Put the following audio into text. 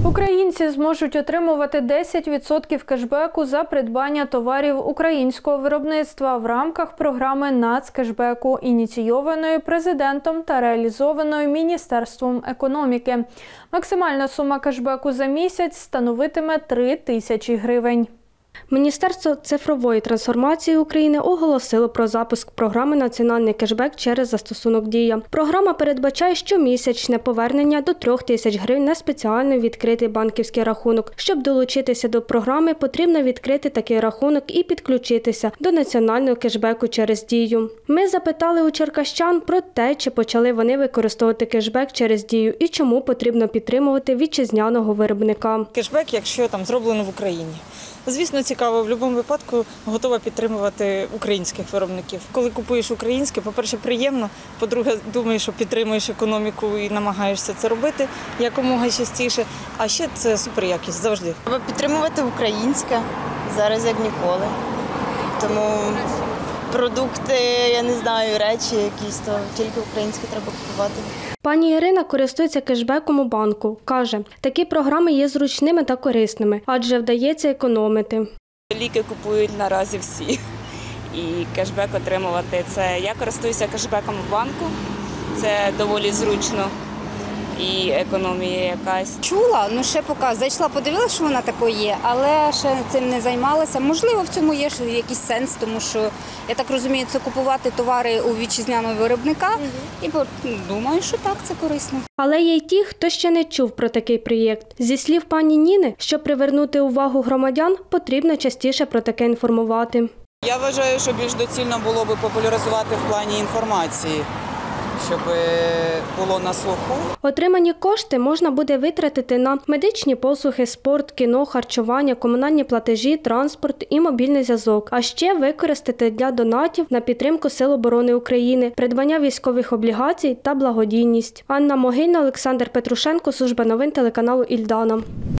Українці зможуть отримувати 10% кешбеку за придбання товарів українського виробництва в рамках програми нацкешбеку, ініційованої президентом та реалізованої Міністерством економіки. Максимальна сума кешбеку за місяць становитиме 3 тисячі гривень. Міністерство цифрової трансформації України оголосило про запуск програми «Національний кешбек» через застосунок «Дія». Програма передбачає щомісячне повернення до 3 тисяч гривень на спеціально відкритий банківський рахунок. Щоб долучитися до програми, потрібно відкрити такий рахунок і підключитися до національного кешбеку через «Дію». Ми запитали у черкащан про те, чи почали вони використовувати кешбек через «Дію» і чому потрібно підтримувати вітчизняного виробника. Кешбек, якщо там зроблено в Україні. Звісно, цікаво, в будь-якому випадку готова підтримувати українських виробників. Коли купуєш українське, по-перше, приємно, по-друге, думаєш, що підтримуєш економіку і намагаєшся це робити якомога частіше, а ще це суперякість завжди. Треба підтримувати українське, зараз як ніколи. Тому продукти, я не знаю, речі якісь, то тільки українське треба купувати. Пані Ірина користується кешбеком у банку. Каже, такі програми є зручними та корисними, адже вдається економити. Ліки купують наразі всі. І кешбек отримувати – це я користуюся кешбеком в банку, це доволі зручно і економія якась. Чула, ще поки зайшла, подивилася, що вона такою є, але ще цим не займалася. Можливо, в цьому є якийсь сенс, тому що, я так розумію, це купувати товари у вітчизняного виробника. І думаю, що так, це корисно. Але є й ті, хто ще не чув про такий проєкт. Зі слів пані Ніни, щоб привернути увагу громадян, потрібно частіше про таке інформувати. Я вважаю, що більш доцільно було б популяризувати в плані інформації, щоб було на слуху. Отримані кошти можна буде витратити на медичні послуги, спорт, кіно, харчування, комунальні платежі, транспорт і мобільний зв'язок. А ще використати для донатів на підтримку Сил оборони України, придбання військових облігацій та благодійність. Анна Могильна, Олександр Петрушенко, служба новин телеканалу «Ільдана».